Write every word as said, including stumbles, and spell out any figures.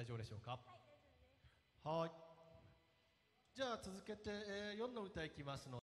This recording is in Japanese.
丈夫でしょうか。 はい、大丈夫です。 はい。じゃあ続けて、えー、よんの歌いきますの